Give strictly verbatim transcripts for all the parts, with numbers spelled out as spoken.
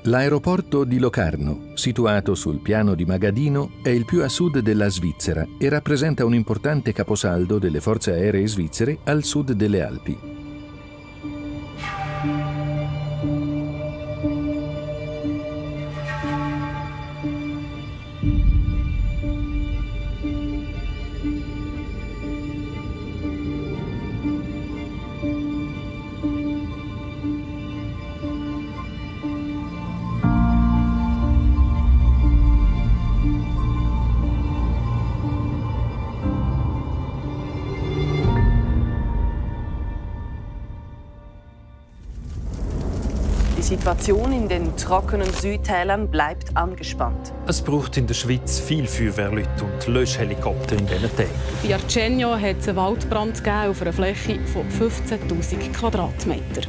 L'aeroporto di Locarno, situato sul piano di Magadino, è il più a sud della Svizzera e rappresenta un importante caposaldo delle forze aeree svizzere al sud delle Alpi. Die Situation in den trockenen Südtälern bleibt angespannt. Es braucht in der Schweiz viel Feuerwehrleute und Löschhelikopter in diesen Tagen. Bei Arcegno hat es einen Waldbrand gegeben auf einer Fläche von fünfzehntausend Quadratmetern.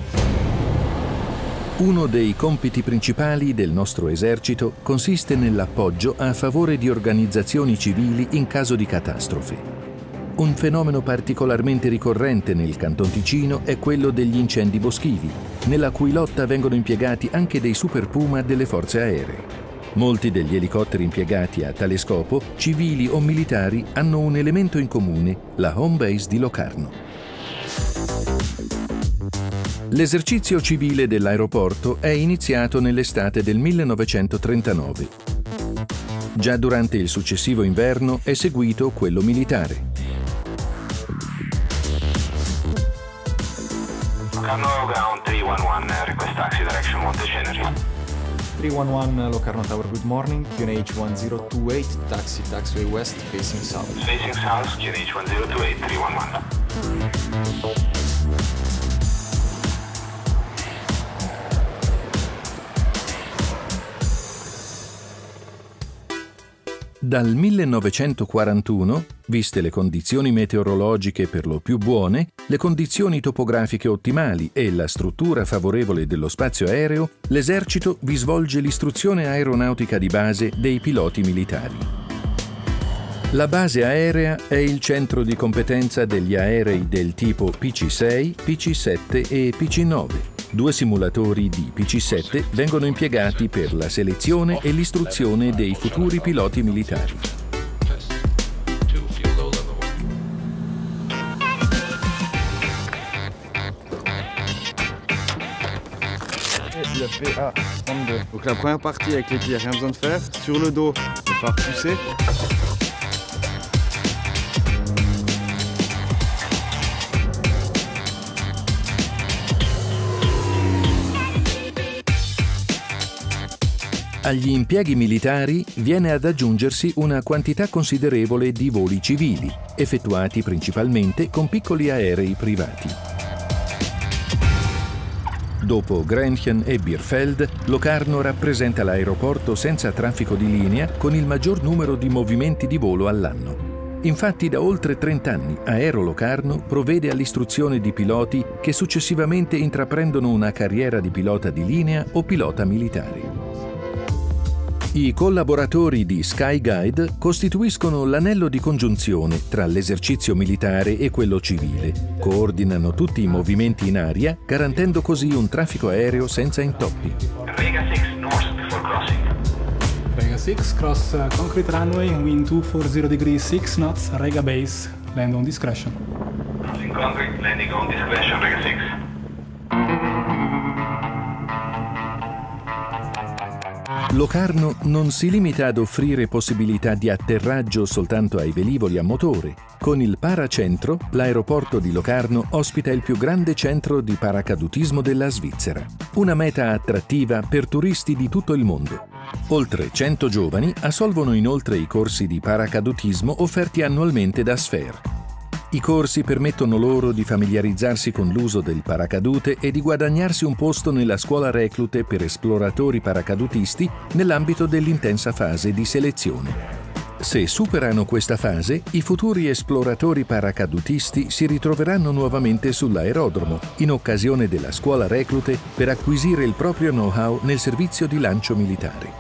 Uno dei compiti principali del nostro esercito consiste nell'appoggio a favore di organizzazioni civili in caso di catastrofe. Un fenomeno particolarmente ricorrente nel Canton Ticino è quello degli incendi boschivi, nella cui lotta vengono impiegati anche dei Super Puma delle forze aeree. Molti degli elicotteri impiegati a tale scopo, civili o militari, hanno un elemento in comune, la home base di Locarno. L'esercizio civile dell'aeroporto è iniziato nell'estate delillenovecentotrentanove. Già durante il successivo inverno è seguito quello militare. Locarno ground three one one, request taxi direction Monteceneri. three one one Locarno Tower, good morning. Q N H one zero two eight, taxi taxiway west, facing south. Facing south, Q N H one zero two eight, three one one. Dal millenovecentoquarantuno, viste le condizioni meteorologiche per lo più buone, le condizioni topografiche ottimali e la struttura favorevole dello spazio aereo, l'esercito vi svolge l'istruzione aeronautica di base dei piloti militari. La base aerea è il centro di competenza degli aerei del tipo P C sei, P C sette e P C nove. Due simulatori di P C sette vengono impiegati per la selezione e l'istruzione dei futuri piloti militari. Donc la première partie avec les pieds, rien besoin de faire. Sur le dos, il va falloir pousser. Agli impieghi militari viene ad aggiungersi una quantità considerevole di voli civili, effettuati principalmente con piccoli aerei privati. Dopo Grenchen e Bierfeld, Locarno rappresenta l'aeroporto senza traffico di linea con il maggior numero di movimenti di volo all'anno. Infatti da oltre trenta anni Aero Locarno provvede all'istruzione di piloti che successivamente intraprendono una carriera di pilota di linea o pilota militare. I collaboratori di SkyGuide costituiscono l'anello di congiunzione tra l'esercizio militare e quello civile. Coordinano tutti i movimenti in aria, garantendo così un traffico aereo senza intoppi. Rega six north before crossing. Rega six, cross uh, concrete runway, wind two forty degrees six knots, Rega base, land on discretion. Crossing concrete, landing on discretion, Rega six. Locarno non si limita ad offrire possibilità di atterraggio soltanto ai velivoli a motore. Con il Paracentro, l'aeroporto di Locarno ospita il più grande centro di paracadutismo della Svizzera, una meta attrattiva per turisti di tutto il mondo. Oltre cento giovani assolvono inoltre i corsi di paracadutismo offerti annualmente da Sphere. I corsi permettono loro di familiarizzarsi con l'uso del paracadute e di guadagnarsi un posto nella scuola reclute per esploratori paracadutisti nell'ambito dell'intensa fase di selezione. Se superano questa fase, i futuri esploratori paracadutisti si ritroveranno nuovamente sull'aerodromo in occasione della scuola reclute per acquisire il proprio know-how nel servizio di lancio militare.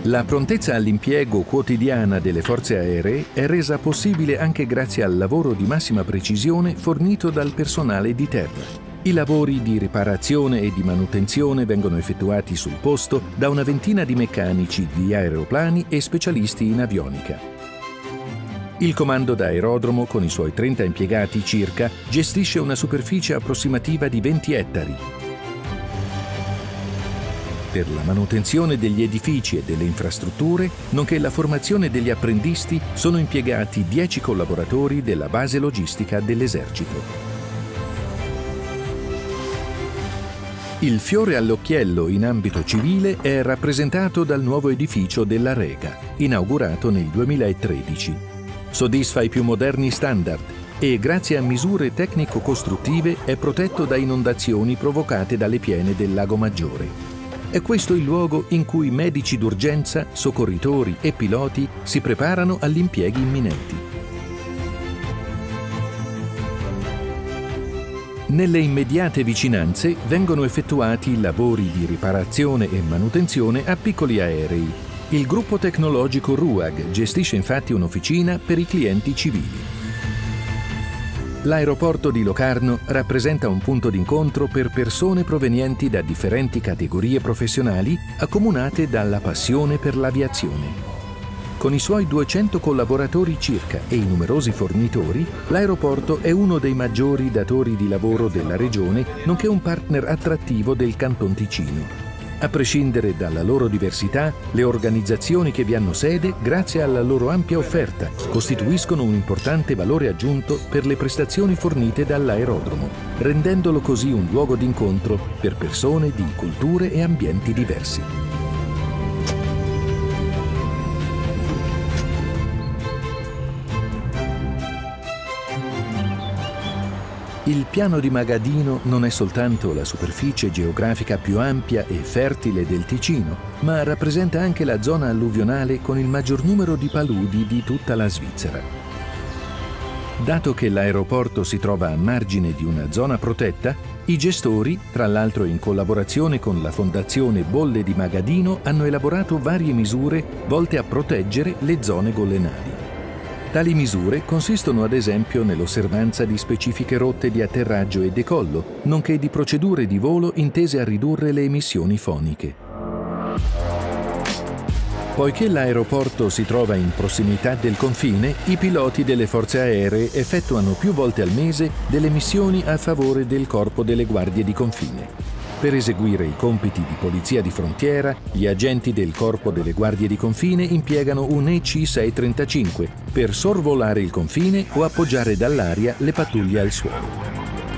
La prontezza all'impiego quotidiana delle forze aeree è resa possibile anche grazie al lavoro di massima precisione fornito dal personale di terra. I lavori di riparazione e di manutenzione vengono effettuati sul posto da una ventina di meccanici di aeroplani e specialisti in avionica. Il comando d'aerodromo, con i suoi trenta impiegati circa, gestisce una superficie approssimativa di venti ettari. Per la manutenzione degli edifici e delle infrastrutture, nonché la formazione degli apprendisti, sono impiegati dieci collaboratori della base logistica dell'esercito. Il fiore all'occhiello in ambito civile è rappresentato dal nuovo edificio della Rega, inaugurato nel duemilatredici. Soddisfa i più moderni standard e, grazie a misure tecnico-costruttive, è protetto da inondazioni provocate dalle piene del Lago Maggiore. È questo il luogo in cui medici d'urgenza, soccorritori e piloti si preparano agli impieghi imminenti. Nelle immediate vicinanze vengono effettuati lavori di riparazione e manutenzione a piccoli aerei. Il gruppo tecnologico RUAG gestisce infatti un'officina per i clienti civili. L'aeroporto di Locarno rappresenta un punto d'incontro per persone provenienti da differenti categorie professionali accomunate dalla passione per l'aviazione. Con i suoi duecento collaboratori circa e i numerosi fornitori, l'aeroporto è uno dei maggiori datori di lavoro della regione, nonché un partner attrattivo del Canton Ticino. A prescindere dalla loro diversità, le organizzazioni che vi hanno sede, grazie alla loro ampia offerta, costituiscono un importante valore aggiunto per le prestazioni fornite dall'aerodromo, rendendolo così un luogo d'incontro per persone di culture e ambienti diversi. Il piano di Magadino non è soltanto la superficie geografica più ampia e fertile del Ticino, ma rappresenta anche la zona alluvionale con il maggior numero di paludi di tutta la Svizzera. Dato che l'aeroporto si trova a margine di una zona protetta, i gestori, tra l'altro in collaborazione con la Fondazione Bolle di Magadino, hanno elaborato varie misure volte a proteggere le zone golenali. Tali misure consistono ad esempio nell'osservanza di specifiche rotte di atterraggio e decollo, nonché di procedure di volo intese a ridurre le emissioni foniche. Poiché l'aeroporto si trova in prossimità del confine, i piloti delle forze aeree effettuano più volte al mese delle missioni a favore del Corpo delle Guardie di Confine. Per eseguire i compiti di polizia di frontiera, gli agenti del Corpo delle Guardie di Confine impiegano un E C seicentotrentacinque per sorvolare il confine o appoggiare dall'aria le pattuglie al suolo.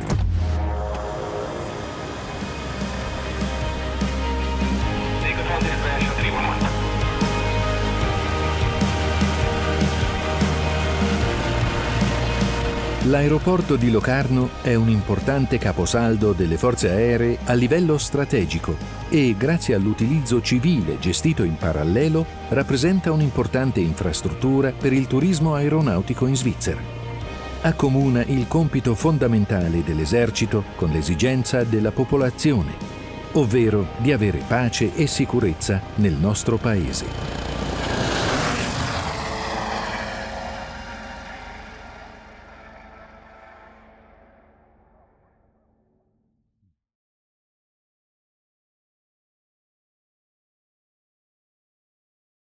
L'aeroporto di Locarno è un importante caposaldo delle forze aeree a livello strategico e, grazie all'utilizzo civile gestito in parallelo, rappresenta un'importante infrastruttura per il turismo aeronautico in Svizzera. Accomuna il compito fondamentale dell'esercito con l'esigenza della popolazione, ovvero di avere pace e sicurezza nel nostro paese.